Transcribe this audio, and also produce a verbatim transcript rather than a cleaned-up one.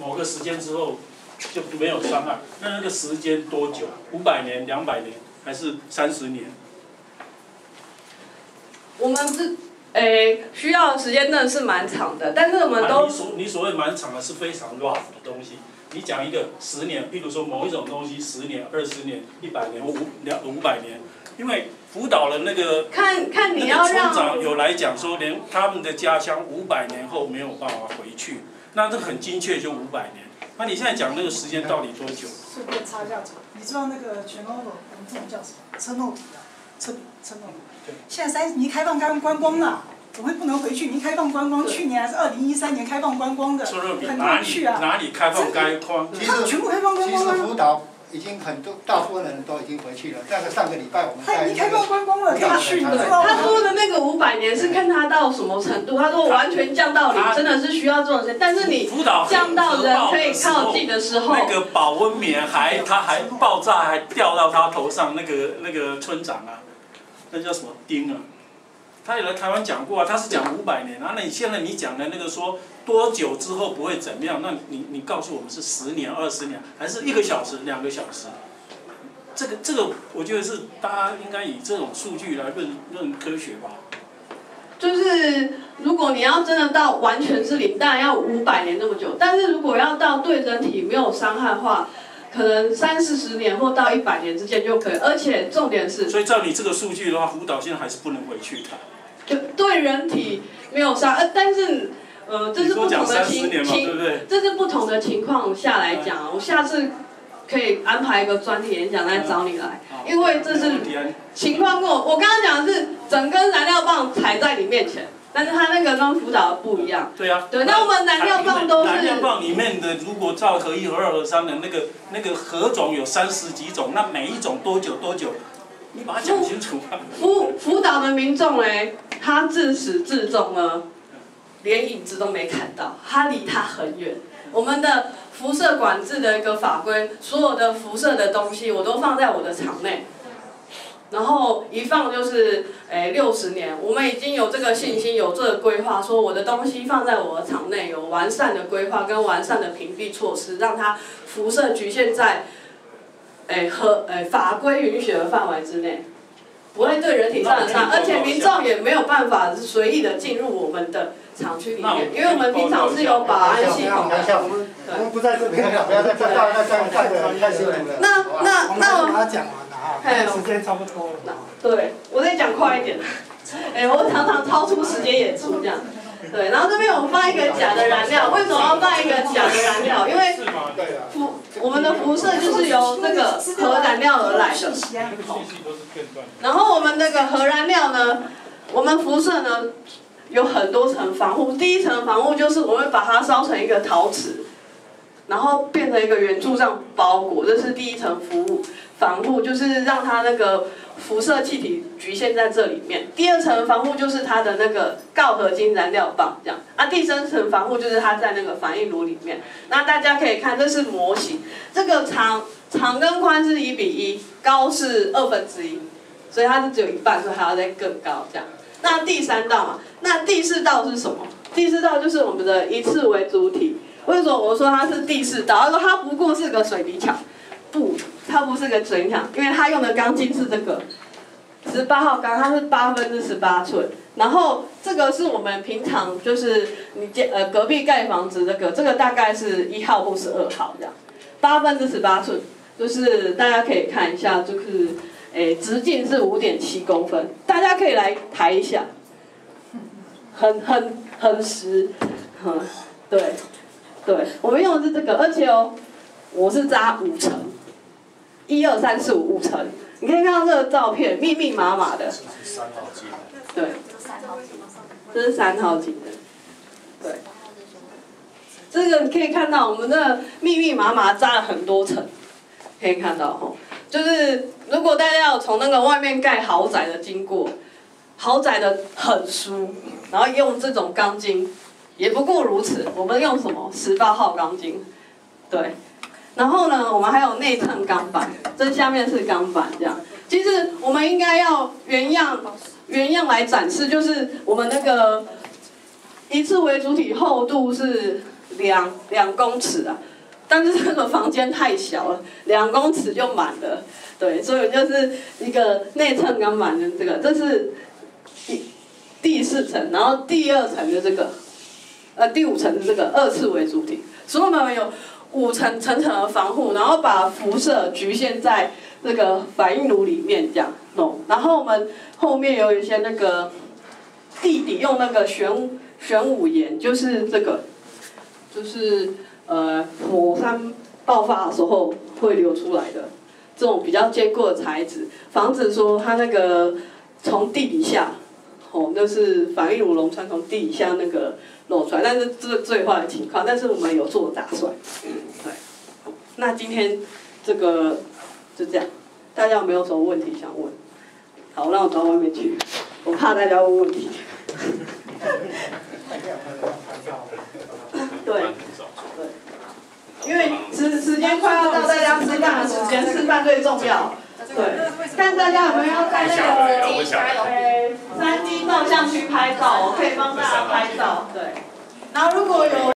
某个时间之后就没有伤害，那那个时间多久？五百年、两百年，还是三十年？ 我们是，诶，需要的时间真的是蛮长的，但是我们都。 啊、你所你所谓蛮长的是非常 rough 的东西。你讲一个十年，譬如说某一种东西，十年、二十年、一百年、五两五百年，因为辅导的那个看看你要让村长有来讲说，连他们的家乡五百年后没有办法回去，那这很精确，就五百年。那你现在讲那个时间到底多久？ 顺便插一下嘴，你知道那个全欧我们这种叫什么？车诺比啊，车车诺比。现在三尼开放观观光了。怎么会不能回去？您开放观光，去年还是二零一三年开放观光的，很多人去啊。 哪里开放观光？ 其实全部开放观光啊。 其实辅导已经很多，大部分人都已经回去了。那个上个礼拜我们在。 他已经开放观光了，可以去的。 他说的那个五百年是看他到什么程度，他说完全降到零，真的是需要这种时间。但是你降到人可以靠近的时候， 那个保温棉还它还爆炸，还掉到他头上，那个那个村长啊，那叫什么丁啊？他也来台湾讲过啊，他是讲五百年啊。那你现在你讲的那个说多久之后不会怎么样？那你你告诉我们是十年、二十年，还是一个小时、两个小时？这个这个，我觉得是大家应该以这种数据来论论科学吧。 就是如果你要真的到完全是零，当然要五百年那么久。但是如果要到对人体没有伤害的话，可能三四十年或到一百年之间就可以。而且重点是， 所以照你这个数据的话，辅导现在还是不能回去的。 就对人体没有伤，呃，但是呃，这是不同的情情，这是不同的情况下来讲。我下次可以安排一个专题演讲来找你来，因为这是情况跟我我刚刚讲的是整根燃料棒踩在你面前，但是它那个跟辅导不一样。 对啊。 对，那我们燃料棒都是。 燃料棒里面的，如果照合一、合二、合三的那个那个核种有三十几种，那每一种多久多久？你把它讲清楚啊。 辅辅导的民众嘞，他自始至终呢，连影子都没看到，他离他很远。我们的辐射管制的一个法规，所有的辐射的东西我都放在我的场内，然后一放就是诶六十年，我们已经有这个信心，有这个规划，说我的东西放在我的场内，有完善的规划跟完善的屏蔽措施，让它辐射局限在。诶和诶法规允许的范围之内，不会对人体造成伤害，而且民众也没有办法随意的进入我们的厂区里面，因为我们平常是有保安系统的。 我们不在这里，不要再再再再再再太辛苦了。 那那那我们把它讲完了啊，时间差不多了。 对，我再讲快一点。哎，我常常超出时间演出这样。对，然后这边我放一个假的燃料，为什么要放一个假的燃料？因为辐我们的辐射就是由那个核燃料而来的。然后我们那个核燃料呢，我们辐射呢有很多层防护，第一层防护就是我们把它烧成一个陶瓷，然后变成一个圆柱状包裹，这是第一层服务防护，就是让它那个辐射气体局限在这里面。第二层防护就是它的那个锆合金燃料棒这样，啊，第三层防护就是它在那个反应炉里面。那大家可以看，这是模型，这个长长跟宽是一比一，高是二分之一，所以它是只有一半，所以还要再更高这样。那第三道嘛，那第四道是什么？第四道就是我们的一次为主体。为什么我说它是第四道？他说它不过是个水泥墙，不，它不是个水泥墙，因为它用的钢筋是这个十八号钢，它是八分之十八寸。然后这个是我们平常就是你呃隔壁盖房子这个，这个大概是一号或是二号这样，八分之十八寸，就是大家可以看一下，就是诶直径是五点七公分，大家可以来抬一下，很很很实，嗯，对。对，我们用的是这个，而且哦，我是扎五层，一二三四五五层，你可以看到这个照片，密密麻麻的。 三号机。 对。这是三号机的。对。这个你可以看到，我们的密密麻麻扎了很多层，可以看到吼，就是如果大家有从那个外面盖豪宅的经过，豪宅的很疏，然后用这种钢筋。也不过如此，我们用什么十八号钢筋，对，然后呢，我们还有内衬钢板，这下面是钢板这样。其实我们应该要原样原样来展示，就是我们那个一次为主体厚度是两两公尺啊，但是这个房间太小了，两公尺就满了，对，所以就是一个内衬刚满的这个，这是第第四层，然后第二层的这个，呃第五层的这个二次为主体，所以我们有五层层层的防护，然后把辐射局限在这个反应炉里面这样弄，然后我们后面有一些那个地底用那个玄玄武岩，就是这个，就是呃火山爆发的时候会流出来的这种比较坚固的材质，防止说它那个从地底下，哦，就是反应炉熔穿从地底下那个漏出来，但是这是最坏的情况，但是我们有做打算，对。那今天这个就这样，大家有没有什么问题想问？好，让我到外面去，我怕大家问问题。对，对，因为时时间快要到，大家吃饭的时间，吃饭最重要。对，看大家有没有要在那个呃三 D 照相区拍照，我可以帮大家拍照。对，然后如果有。